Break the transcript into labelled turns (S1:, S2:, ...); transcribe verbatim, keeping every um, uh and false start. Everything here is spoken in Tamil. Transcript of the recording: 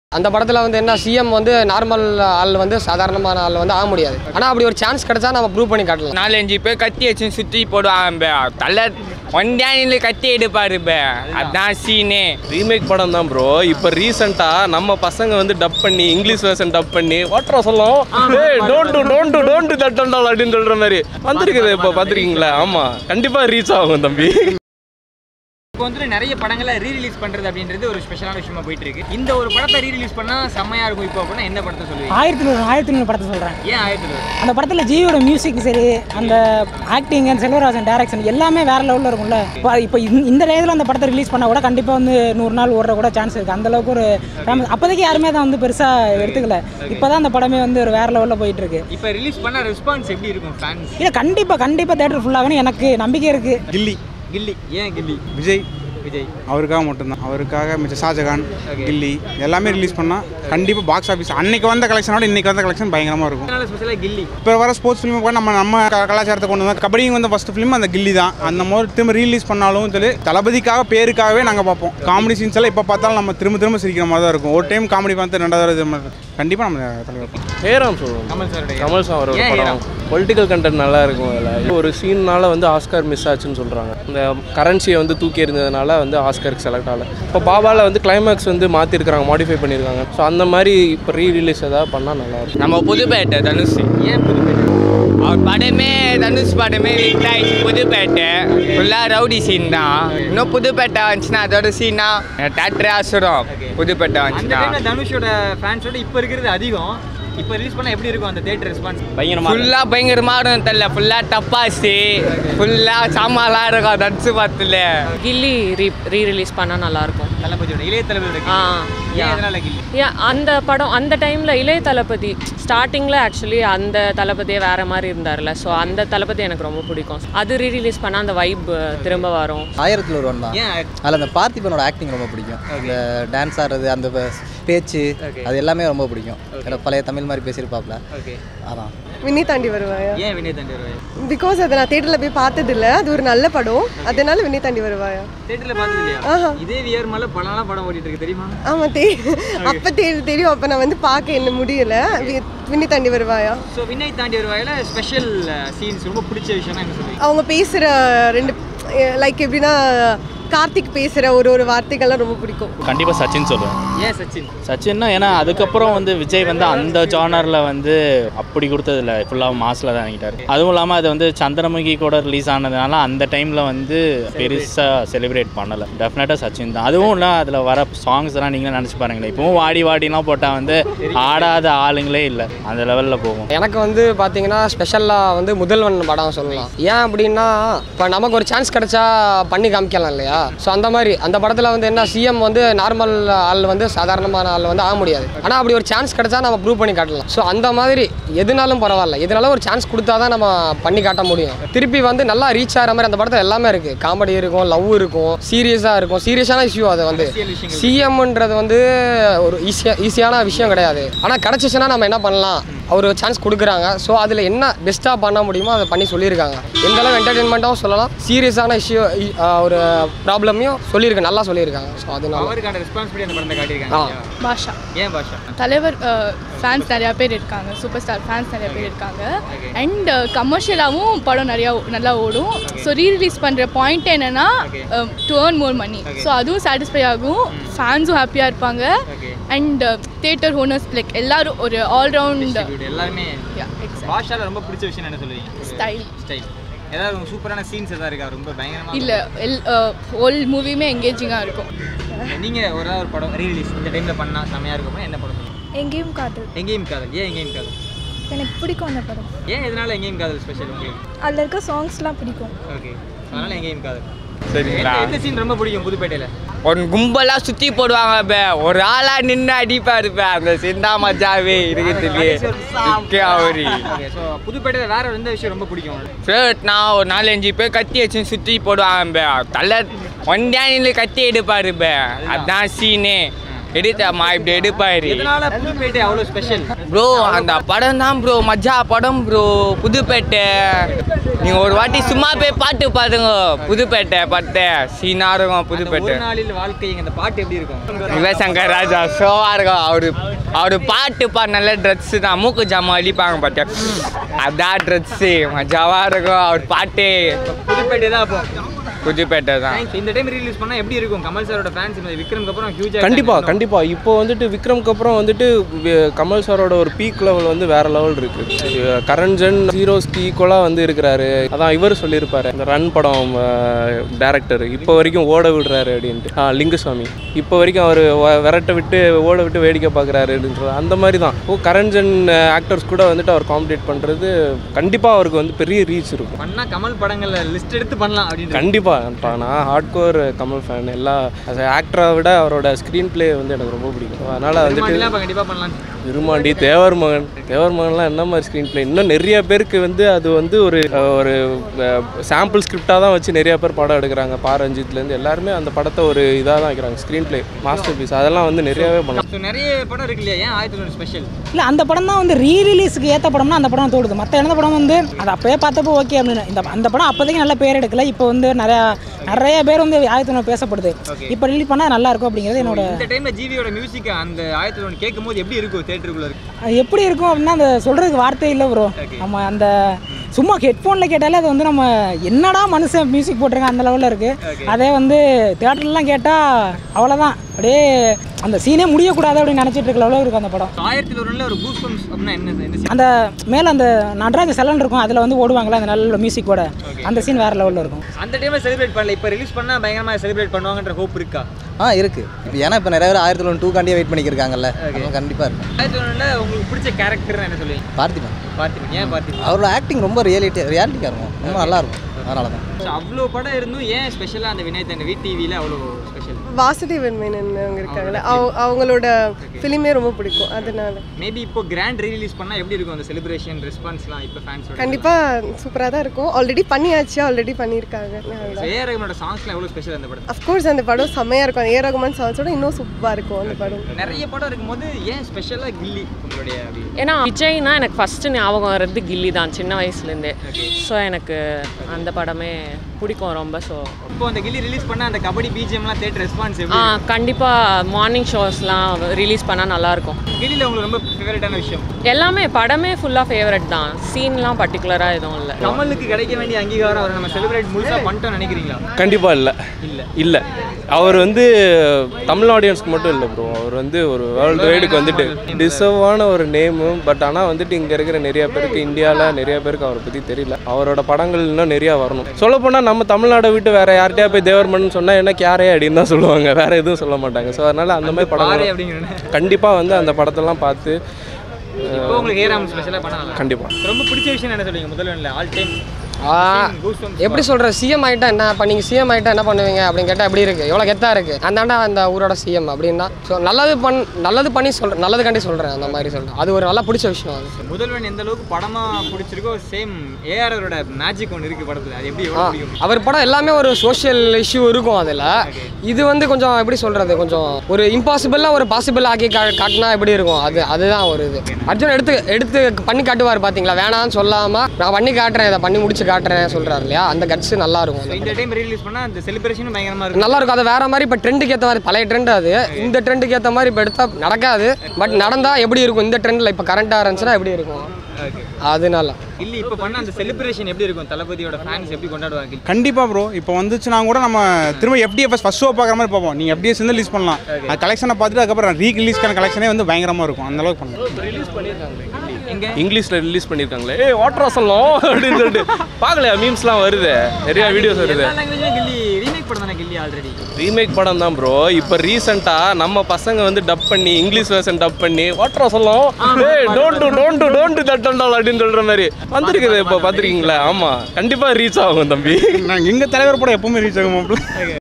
S1: அந்த படத்துல வந்து என்ன சிஎம் வந்து நார்மல் ஆள் வந்து சாதாரணமான ஆள் வந்து ஆக முடியாது. ஆனா அப்படி ஒரு சான்ஸ் கிடைச்சா நம்ம ப்ரூவ் பண்ணி காட்டலாம்.
S2: நாலஞ்சு பேர் கத்தி வச்சு சுற்றி போடுவாங்க. தலை ஒன்றானில் கத்தி எடுப்பாரு. அதான் சீனே.
S3: ரீமேக் படம் தான் ப்ரோ. இப்போ ரீசெண்டாக நம்ம பசங்க வந்து டப் பண்ணி இங்கிலீஷ் வெர்ஷன் டப் பண்ணி வாட்டரா சொல்லும் don't do don't do don't do that and all அப்படின்னு சொல்கிற மாதிரி வந்துருக்குது. இப்போ பார்த்துருக்கீங்களா? ஆமாம், கண்டிப்பாக ரீச் ஆகும் தம்பி.
S4: இப்போ வந்து நிறைய படங்களை ரீரிலீஸ் பண்ணுறது அப்படின்றது ஒரு ஸ்பெஷலான விஷயமா போயிட்டு இருக்கு. இந்த ஒரு படத்தை ரீரிலீஸ் பண்ணால் செம்மையாக இருக்கும். இப்போ அப்படின்னா என்ன படத்தை சொல்லுவீங்க?
S5: ஆயிரத்தி நூறு ஆயிரத்தி நூறு படத்தை சொல்கிறேன்.
S4: ஏன் ஆயிரத்தி நூறு?
S5: அந்த படத்தில் ஜியோட மியூசிக் சரி, அந்த ஆக்டிங், செல்வராஜன் டேரக்ஷன் எல்லாமே வேறு லெவலில் இருக்கும்ல. இப்போ இப்போ இந்த டேத்தில் அந்த படத்தை ரிலீஸ் பண்ணால் கூட கண்டிப்பாக வந்து நூறு நாள் ஓடுற கூட சான்ஸ் இருக்குது. அந்தளவுக்கு ஒரு ஃபேமஸ். அப்போதைக்கு யாருமே தான் வந்து பெருசாக எடுத்துக்கல. இப்போ தான் அந்த படமே வந்து ஒரு வேறு லெவலில் போயிட்டு இருக்கு.
S4: இப்போ ரிலீஸ் பண்ண ரெஸ்பான்ஸ் எப்படி இருக்கும் ஃபேன்ஸ்?
S5: இல்லை, கண்டிப்பாக கண்டிப்பாக தேட்டர் ஃபுல்லாகணும் எனக்கு நம்பிக்கை இருக்குது.
S6: கில்லி
S4: கில்லி ஏன் கில்லி?
S6: விஜய்
S4: விஜய்
S6: அவருக்காக மட்டும்தான். அவருக்காக மிச்ச ஷாஜகான், கில்லி எல்லாமே ரிலீஸ் பண்ணால் கண்டிப்பாக பாக்ஸ் ஆஃபீஸ் அன்னைக்கு வந்த கலெக்ஷனோட இன்னைக்கு வந்த கலெக்ஷன் பயங்கரமாக இருக்கும்.
S4: ஸ்பெஷலாக கில்லி.
S6: இப்போ வர ஸ்போர்ட்ஸ் ஃபிலிம் கூட நம்ம நம்ம கலாச்சாரத்தை கொண்டு வந்தோம். கபடியும் வந்து ஃபஸ்ட் ஃபிலிம் அந்த கில்லி தான். அந்த மாதிரி திரும்ப ரீலீஸ் பண்ணாலும் சொல்லி தளபதிக்காக பேருக்காகவே நாங்கள் பார்ப்போம். காமெடி சீன்ஸ் எல்லாம் இப்போ பார்த்தாலும் நம்ம திரும்ப திரும்ப சிரிக்கிற மாதிரி தான் இருக்கும். ஒரு டைம் காமெடி பார்த்து ரெண்டாவது கண்டிப்பாக நம்ம தலைவர்
S3: ஹேராம் சொல்லுவோம்.
S4: கமல் சார்
S3: கமல் சார் ஒரு படம் பொலிட்டிக்கல் கண்டென்ட் நல்லா இருக்கும். அதில் ஒரு சீன்னால வந்து ஆஸ்கார் மிஸ் ஆச்சுன்னு சொல்கிறாங்க. இந்த கரன்சியை வந்து தூக்கி எறிஞ்சதுனால வந்து ஆஸ்கருக்கு செலக்ட் ஆகலை. இப்போ பாபாவில் வந்து கிளைமேக்ஸ் வந்து மாற்றிருக்கிறாங்க, மாடிஃபை பண்ணியிருக்காங்க. ஸோ அந்த மாதிரி இப்போ ரீ ரிலீஸ் ஏதாவது பண்ணால் நல்லாயிருக்கும்.
S2: நம்ம புதுப்பேட்டை தனுஷ்.
S4: ஏன் புதுப்பேட்டை?
S2: அவர் படமே தனுஷ் படமே ஹிட் ஆயிடுச்சு. புதுப்பேட்டை ஃபுல்லாக ரவுடி சீன் தான். இன்னும் புதுப்பேட்டை வந்துச்சுன்னா அதோட சீனா தேட்டரே ஆசுரம். புதுப்பேட்டை வந்துச்சுன்னா
S4: தனுஷோட ஃபேன்ஸோட இப்போ இருக்கிறது அதிகம். இப்போ ரிலீஸ் பண்ணால் எப்படி இருக்கும் அந்த தேட்டர் ரெஸ்பான்ஸ்?
S2: பயங்கரமாக ஃபுல்லாக பயங்கரமாக இருக்கும். தெரியல ஃபுல்லாக டப்பாசி ஃபுல்லாக சாமான்லாம் இருக்கும். தனுஷ் பார்த்துல
S7: கில்லி ரீ ரீ ரிலீஸ் பண்ணால் நல்லாயிருக்கும்.
S4: தளபதியோட இளைய தளபதி.
S7: ஆ
S4: ஏன் எதனால கில்லி?
S7: ஏன் அந்த படம் அந்த டைமில் இளைய தளபதி ஸ்டார்டிங்கில் ஆக்சுவலி அந்த தளபதியே வேறு மாதிரி இருந்தார்ல. ஸோ அந்த தளபதி எனக்கு ரொம்ப பிடிக்கும். அது ரீ ரிலீஸ் பண்ணால் அந்த வைப் திரும்ப வரும்.
S8: ஆயிரத்தில் ஒரு ஒன் தான். அதில் அந்த பார்த்திபனோட ஆக்டிங் ரொம்ப பிடிக்கும். அந்த டான்ஸ் ஆடுறது, அந்த பேச்சு, அது எல்லாமே ரொம்ப பிடிக்கும். பழைய தமிழ் மாதிரி பேசியிருப்பாப்ல. அதான்
S9: வினி தாண்டி வருவாயா?
S4: ஏன் வினி தாண்டி வருவாயா?
S9: பிகாஸ் அதை நான் தேட்டரில் போய் பார்த்ததில்ல. அது ஒரு நல்ல படம், அதனால வினி தாண்டி வருவாயா.
S4: தேட்டரில் பார்த்தது இல்லையா? இதே வியர் மேலே பலலாம் படம் ஓடிட்டு இருக்கு தெரியுமா?
S9: ஆமாம் தெரியும். அப்போ தெரியும் தெரியும் அப்போ நான் வந்து பார்க்க என்ன முடியல. வினி தாண்டி வருவாயா.
S4: ஸோ வினய் தாண்டி வருவாயில ஸ்பெஷல் சீன்ஸ் ரொம்ப பிடிச்ச விஷயம்னா என்ன சொல்லுவீங்க?
S9: அவங்க பேசுகிற ரெண்டு லைக் எப்படின்னா கார்த்திக் பேசுகிற ஒரு ஒரு வார்த்தைகள்லாம் ரொம்ப பிடிக்கும்.
S10: கண்டிப்பாக சச்சின் சொல்லுவேன்.
S4: ஏன் சச்சின்?
S10: சச்சின்னா ஏன்னா அதுக்கப்புறம் வந்து விஜய் வந்து அந்த ஜானரில் வந்து அப்படி கொடுத்ததில்ல, ஃபுல்லாக மாஸில் தான் வாங்கிட்டார். அதுவும் இல்லாமல் அது வந்து சந்திரமுகி கூட ரிலீஸ் ஆனதுனால அந்த டைமில் வந்து பெருசாக செலிப்ரேட் பண்ணலை. டெஃபினட்டாக சச்சின் தான். அதுவும் இல்லை, அதில் வர சாங்ஸ் எல்லாம் நீங்களே நினச்சி பாருங்களேன். இப்போவும் வாடி வாடிலாம் போட்டால் வந்து ஆடாத ஆளுங்களே இல்லை, அந்த லெவலில் போகும்.
S1: எனக்கு வந்து பார்த்தீங்கன்னா ஸ்பெஷலாக வந்து முதல்வன் படம் சொல்லலாம். ஏன் அப்படின்னா இப்போ நமக்கு ஒரு சான்ஸ் கிடைச்சா பண்ணி காமிக்கலாம் இல்லையா. ஸோ அந்த மாதிரி அந்த படத்தில் வந்து என்ன சிஎம் வந்து நார்மல் ஆள் வந்து சாதாரணமான ஆள் வந்து ஆக முடியாது. ஆனால் அப்படி ஒரு சான்ஸ் கிடைச்சா நம்ம ப்ரூவ் பண்ணி காட்டலாம். ஸோ அந்த மாதிரி எதுனாலும் பரவாயில்ல, எதுனாலும் ஒரு சான்ஸ் கொடுத்தா தான் நம்ம பண்ணி காட்ட முடியும். திருப்பி வந்து நல்லா ரீச் ஆகிற மாதிரி அந்த படத்தில் எல்லாமே இருக்குது. காமெடி இருக்கும், லவ் இருக்கும், சீரியஸாக இருக்கும். சீரியஸான இஷ்யூ அது வந்து சிஎம்ன்றது வந்து ஒரு ஈஸியாக ஈஸியான விஷயம் கிடையாது. ஆனால் கிடச்சிச்சுன்னா நம்ம என்ன பண்ணலாம், ஒரு சான்ஸ் கொடுக்குறாங்க. ஸோ அதில் என்ன பெஸ்ட்டாக பண்ண முடியுமோ அதை பண்ணி சொல்லியிருக்காங்க. எந்த அளவு என்டர்டெயின்மெண்ட்டாகவும் சொல்லலாம், சீரியஸான இஷ்யூ ஒரு ப்ராப்ளமையும் சொல்லியிருக்காங்க, நல்லா சொல்லியிருக்காங்க. ஸோ அதனால
S4: அவருக்கான ரெஸ்பான்சிபிலிட்டி அந்த படத்தை காட்டியிருக்காங்க.
S11: பாஷா.
S4: ஏன் பாஷா?
S11: தலைவர் ஃபேன்ஸ் நிறையா பேர் இருக்காங்க, சூப்பர் ஸ்டார் ஃபேன்ஸ் நிறையா பேர் இருக்காங்க. அண்ட் கமர்ஷியலாகவும் படம் நிறையா நல்லா ஓடும். ஸோ ரீ ரிலீஸ் பண்ணுற பாயிண்ட் என்னென்னா to earn more money. So அதுவும் சாட்டிஸ்ஃபை ஆகும், ஃபேன்ஸும் ஹாப்பியாக இருப்பாங்க. அண்ட் தியேட்டர் ஓனர்ஸ் லைக் எல்லாரும் ஒரு ஆல்ரவுண்ட்
S4: எல்லாருமே. பாஷால ரொம்ப பிடிச்ச விஷயம் என்ன சொல்லுவீங்க?
S11: ஸ்டைல்.
S4: ஸ்டைல். ஏதாவது சூப்பரான சீன்ஸ் எதாவது இருக்கா ரொம்ப பயங்கரமா?
S11: இல்லை, எல் ஹோல் மூவியுமே எங்கேஜிங்காக இருக்கும்.
S4: நீங்கள் ஒரு ஒரு படம் ரீரிலீஸ் இந்த டைமில் பண்ணால் செம்மையாக இருக்கும், என்ன படம் சொல்லுங்கள்?
S11: எங்கேயும் காதல்.
S4: எங்கேயும் காதல். ஏன் எங்கேயும் காதல்?
S11: எனக்கு பிடிக்கும் அந்த படம்.
S4: ஏன் எதனால எங்கேயும் காதல் ஸ்பெஷல் உங்களுக்கு?
S11: அதில் இருக்க சாங்ஸ்லாம் பிடிக்கும்.
S4: ஓகே, அதனால எங்கேயும் காதல்.
S2: சரிங்களா?
S4: எந்த சீன் ரொம்ப பிடிக்கும் புதுப்பேட்டையில்?
S2: ஒரு கும்பலாக சுற்றி போடுவாங்க. பே ஒரு ஆளாக நின்று அடிப்பாரு. பே அந்த சிந்தா மஜாவே இருக்கிறதுலே அவரு.
S4: ஸோ புதுப்பேட்டையில் வேற எந்த விஷயம் ரொம்ப பிடிக்கும்?
S2: ஃபேவட்னா ஒரு நாலஞ்சு பேர் கத்தி வச்சு சுற்றி போடுவாங்க. பே தலை ஒன்றானில் கத்தி எடுப்பாரு. பே அதான் சீனே. எடுத்தாமா இப்படி எடுப்பாரு.
S4: இதனால புதுப்பேட்டை அவ்வளோ ஸ்பெஷல்
S2: ப்ரோ. அந்த படம் தான் ப்ரோ மஜா படம் ப்ரோ. புதுப்பேட்டை நீங்கள் ஒரு வாட்டி சும்மா போய் பாட்டு பாருங்க. புதுப்பேட்டை பட்டை சீனா இருக்கும். புதுப்பேட்டை
S4: நாளில் வாழ்க்கை இந்த பாட்டு எப்படி இருக்கும்?
S2: யுவசங்கர் ராஜா ஷோவாக இருக்கும். அவரு அவரு பாட்டு பா நல்ல ட்ரெஸ்ஸு தான். மூக்கு ஜாமான் அடிப்பாங்க பார்த்தேன். அதான் ட்ரெஸ்ஸு மஜாவாக இருக்கும். அவர் பாட்டு
S4: புதுப்பேட்டை தான். அப்போ
S2: புதுப்பேட்டை தான்.
S4: இந்த டைம் ரிலீஸ் பண்ணால் எப்படி இருக்கும்? கமல் சாரோட ஃபேன்ஸ் விக்ரம்க்கு அப்புறம் ஹியூஜ்.
S3: கண்டிப்பாக கண்டிப்பாக இப்போ வந்துட்டு விக்ரம்க்கு அப்புறம் வந்துட்டு கமல் சாரோட ஒரு பீக் லெவல் வந்து வேறு லெவல் இருக்குது. கரண் ஜென் ஹீரோஸ்க்கு ஈக்குவலாக வந்து இருக்கிறாரு. அதான் இவர் சொல்லியிருப்பாரு இந்த ரன் படம் டேரக்டர் இப்போ வரைக்கும் ஓட விடுறாரு அப்படின்ட்டு. ஆ லிங்குசாமி இப்போ வரைக்கும் அவர் விரட்ட விட்டு ஓட விட்டு வேடிக்கை பார்க்குறாரு அப்படின்றது அந்த மாதிரி தான். ஓ கரண் ஜென் ஆக்டர்ஸ் கூட வந்துட்டு அவர் காம்படிட் பண்ணுறது கண்டிப்பாக அவருக்கு வந்து பெரிய ரீச் இருக்கும்.
S4: பண்ணால் கமல் படங்களில் லிஸ்ட் எடுத்து பண்ணலாம் அப்படின்னு.
S3: கண்டிப்பாக நான் ஹார்ட்கோர் கமல் ஃபேன். எல்லா ஆக்டரை விட அவரோட ஸ்க்ரீன் பிளே வந்து எனக்கு ரொம்ப பிடிக்கும். அதனால் வந்துட்டு
S4: கண்டிப்பாக பண்ணலாம்.
S3: விருமாண்டி தேவர் மகன் தேவர் மகன்லாம் என்ன மாதிரி ஸ்க்ரீன் பிளே இன்னும் நிறைய பேருக்கு வந்து அது வந்து ஒரு ஒரு சாம்பிள் ஸ்கிரிப்டாக தான் வச்சு நிறைய பேர் படம் எடுக்கிறாங்க. பா ரஞ்சித்லேருந்து எல்லாருமே அந்த படத்தை ஒரு இதாக தான் வைக்கிறாங்க. ஸ்க்ரீன் பிளே மாஸ்டர் பீஸ் அதெல்லாம் வந்து நிறையவே பண்ணலாம்.
S4: நிறைய படம் இருக்கு இல்லையா? ஏன் ஆயிரத்தி தொண்ணூறு ஸ்பெஷல்
S5: இல்லை அந்த படம் தான் வந்து ரீ ரிலீஸுக்கு ஏற்ற படம்னா அந்த படம் தோடுது. மற்ற எந்த படம் வந்து அது அப்போயே பார்த்தப்போ ஓகே அப்படின்னு இந்த அந்த படம் அப்போதைக்கு நல்ல பேர் எடுக்கல. இப்போ வந்து நிறையா நிறைய பேர் வந்து ஆயிரத்தி தொண்ணூறு பேசப்படுது. இப்போ ரிலீஸ் பண்ணால் நல்லா இருக்கும் அப்படிங்கிறது என்னோட.
S4: இந்த டைம்ல ஜிவியோட மியூசிக் அந்த ஆயிரத்தி தொண்ணூறு கேட்கும் போது எப்படி இருக்கும்? தியேட்டருக்குள்ள இருக்கு
S5: எப்படி இருக்கும் அப்படின்னா அந்த சொல்கிறதுக்கு வார்த்தை இல்லை ப்ரோ. நம்ம அந்த சும்மா ஹெட்ஃபோனில் கேட்டாலே அது வந்து நம்ம என்னடா மனுஷன் மியூசிக் போட்டிருக்கேன் அந்த லெவலில் இருக்குது. அதே வந்து தியேட்டர்லாம் கேட்டால் அவ்வளோதான் அப்படியே அந்த சீனே முடியக்கூடாது அப்படின்னு நினச்சிட்டு இருக்க லெவலில் இருக்கும் அந்த படம்.
S4: ஆயிரத்தி தொண்ணூறுல ஒரு கூஸ் பம்ப்ஸ் அப்படின்னா என்ன?
S5: அந்த மேலே அந்த நடராஜ செலன் இருக்கும் அதில் வந்து ஓடுவாங்களே அந்த நல்ல மியூசிக்கோட அந்த சீன் வேறு லெவலில் இருக்கும்.
S4: அந்த டைமில் செலிப்ரேட் பண்ணல. இப்போ ரிலீஸ் பண்ணால் பயங்கரமாக செலிப்ரேட் பண்ணுவாங்கன்ற ஹோப் இருக்கா?
S8: ஆ இருக்குது. இப்போ ஏன்னா இப்போ நிறைய பேர் ஆயிரத்தி தொண்ணூறு டூ காண்டியே வெயிட் பண்ணியிருக்காங்கல்ல. கண்டிப்பாக இருக்கும்.
S4: ஆயிரத்தி தொண்ணூறில் உங்களுக்கு பிடிச்ச கேரக்டர் என்ன சொல்லுவீங்க?
S8: பார்த்திபன்.
S4: பார்த்திபன் ஏன் பார்த்திபன்?
S8: அவரோட ஆக்டிங் ரொம்ப ரியாலிட்டி ரியாலிட்டியாக இருக்கும். ரொம்ப நல்லாயிருக்கும். அதனால தான்
S4: அவ்வளோ படம் இருந்தும் ஏன் ஸ்பெஷலாக அந்த வினய் தன் விடிவியில் அவ்வளோ ஸ்பெஷல்?
S9: வாசுதேவன் மேனன் அவங்க இருக்காங்கல்ல அவங்களோட ஃபிலிமே ரொம்ப பிடிக்கும். அதனால
S4: மேபி இப்போ கிராண்ட் ரீரிலீஸ் பண்ணால் எப்படி இருக்கும் அந்த செலிப்ரேஷன் ரெஸ்பான்ஸ்லாம்? இப்போ ஃபேன்ஸ்
S9: கண்டிப்பாக சூப்பராக தான் இருக்கும். ஆல்ரெடி பண்ணியாச்சு ஆல்ரெடி பண்ணியிருக்காங்க.
S4: ஏ ரகுமானோட சாங்ஸ்லாம் எவ்வளோ ஸ்பெஷல் அந்த படம்?
S9: அஃப்கோர்ஸ் அந்த படம் செம்மையாக இருக்கும். ஏ ரகுமான் சாங்ஸோட இன்னும் சூப்பராக இருக்கும் அந்த படம்.
S4: நிறைய படம் இருக்கும்போது ஏன் ஸ்பெஷலாக கில்லி உங்களுடைய?
S7: ஏன்னா விஜய்னா எனக்கு ஃபஸ்ட்டு ஞாபகம் வர்றது கில்லி தான் சின்ன வயசுலேருந்தே. ஸோ எனக்கு அந்த படமே பிடிக்கும் ரொம்ப. ஸோ
S4: இப்போ அந்த கில்லி ரிலீஸ் பண்ண அந்த கபடி பிஜிஎம்லாம் தேட்டர் ரெஸ்பான்ஸ்
S7: ஆ கண்டிப்பாக மார்னிங் ஷோஸ்லாம் ரிலீஸ் பண்ணால் நல்லாயிருக்கும்.
S4: கில்லியில் உங்களுக்கு ரொம்ப ஃபேவரட்டான விஷயம்?
S7: எல்லாமே படமே ஃபுல்லாக ஃபேவரட் தான். சீன்லாம் பர்டிகுலராக எதுவும் இல்லை.
S4: கமலுக்கு கிடைக்க வேண்டிய அங்கீகாரம் அவர் நம்ம செலிப்ரேட் முழுசாக பண்ணிட்டோம் நினைக்கிறீங்களா?
S3: கண்டிப்பாக இல்லை இல்லை இல்லை அவர் வந்து தமிழ் ஆடியன்ஸ்க்கு மட்டும் இல்லை ப்ரோ. அவர் வந்து ஒரு வேர்ல்டு வைடுக்கு வந்துட்டு டிசர்வான ஒரு நேமு. பட் ஆனால் வந்துட்டு இங்கே இருக்கிற நிறைய பேருக்கு இந்தியாவில் நிறைய பேருக்கு அவரை பற்றி தெரியல. அவரோட படங்கள் இன்னும் நிறையா வரணும். சொல்லப்போனால் நம்ம தமிழ்நாடை விட்டு வேறு யார்கிட்டயா போய் தேவர்மன் சொன்னால் என்ன கேரே அப்படின்னு தான் சொல்லுவாங்க. வேறு எதுவும் சொல்ல மாட்டாங்க. ஸோ அதனால் அந்த மாதிரி படங்கள் கண்டிப்பாக வந்து அந்த படத்தெல்லாம் பார்த்து
S4: உங்களுக்கு ஏராம் ஸ்பெஷலாக பண்ணலாம்.
S3: கண்டிப்பாக
S4: ரொம்ப பிடிச்ச விஷயம் என்ன சொல்லுவீங்க? முதல்ல ஆல் டைம்
S1: எப்படி சொல்கிற சிஎம் ஆகிட்டா என்ன பண்ணீங்க? சிஎம் ஆகிட்டா என்ன பண்ணுவீங்க அப்படின்னு கேட்டால் எப்படி இருக்குது? எவ்வளோ கெத்தாக இருக்குது. அந்தாண்டா அந்த ஊரோட சிஎம் அப்படின்னா ஸோ நல்லது பண் நல்லது பண்ணி சொல்கிறேன். நல்லது கண்டி சொல்கிறேன் அந்த மாதிரி சொல்கிறேன். அது ஒரு நல்லா பிடிச்ச விஷயம். அது
S4: முதல்வன் எந்த அளவுக்கு படமாக பிடிச்சிருக்கோ சேம் ஏஆரோட மேஜிக் ஒன்று இருக்குது படத்தில். அது எப்படி எவ்வளோ பிடிக்கும்?
S1: அவர் படம் எல்லாமே ஒரு சோஷியல் இஷ்யூ இருக்கும் அதில். இது வந்து கொஞ்சம் எப்படி சொல்கிறது கொஞ்சம் ஒரு இம்பாசிபிளாக ஒரு பாசிபிள் ஆக்கி கா காட்டினா எப்படி இருக்கும்? அது அதுதான் ஒரு இது. அர்ஜுன் எடுத்து எடுத்து பண்ணி காட்டுவார் பார்த்தீங்களா? வேணான்னு சொல்லாமல் நான் பண்ணி காட்டுறேன் இதை பண்ணி முடிச்சு காட்டுறேன் சொல்றாரு இல்லையா? அந்த கட்ஸ் நல்லா இருக்கும்.
S4: இந்த டைம் ரிலீஸ் பண்ணா அந்த செலிப்ரேஷன் பயங்கரமா இருக்கும்.
S1: நல்லா இருக்கும். அது வேற மாதிரி இப்போ ட்ரெண்டுக்கு ஏற்ற மாதிரி பழைய ட்ரெண்ட் அது. இந்த ட்ரெண்டுக்கு ஏற்ற மாதிரி இப்போ எடுத்தா நடக்காது. பட் நடந்தா எப்படி இருக்கும்? இந்த ட்ரெண்ட்ல இப்போ கரண்டா இருந்துச்சுன்னா எப்படி இருக்கும்? அதனால
S4: இல்ல இப்போ பண்ண அந்த செலிப்ரேஷன் எப்படி இருக்கும்? தளபதியோட ஃபேன்ஸ் எப்படி கொண்டாடுவாங்க?
S6: கண்டிப்பா ப்ரோ. இப்போ வந்துச்சுன்னா கூட நம்ம திரும்ப எஃப்டிஎஃப் ஃபர்ஸ்ட் ஷோ பார்க்குற மாதிரி பார்ப்போம். நீங்கள் எஃப்டிஎஸ் வந்து ரிலீஸ் பண்ணலாம். அது கலெக்ஷனை பார்த்துட்டு அதுக்கப்புறம் ரீ ரிலீஸ்க்கான கலெக்ஷனே வந்து பயங்கரமாக இருக்கும். அந்த அளவுக்கு பண்ணலாம்.
S3: ரிலீஸ் பண்ணியிருக்காங்க இங்கிலீஷில் ரிலீஸ் பண்ணியிருக்காங்களே. ஏ வாட்டர் சொல்லலாம் அப்படின்னு சொல்லிட்டு பார்க்கலையா? மீம்ஸ்லாம் வருது, நிறைய வீடியோஸ் வருது.
S4: ரீமேக் படம் தானே கில்லி? ஆல்ரெடி
S3: ரீமேக் படம் தான் ப்ரோ. இப்போ ரீசெண்டாக நம்ம பசங்க வந்து டப் பண்ணி இங்கிலீஷ் வெர்ஷன் டப் பண்ணி வாட்டர் சொல்லலாம் ஏ don't do don't do don't do that and all அப்படின்னு சொல்கிற மாதிரி வந்துருக்குது. இப்போ பார்த்துருக்கீங்களா? ஆமாம் கண்டிப்பாக ரீச் ஆகும் தம்பி.
S6: நாங்கள் எங்கள் தலைவர் படம் எப்பவுமே ரீச் ஆகும்.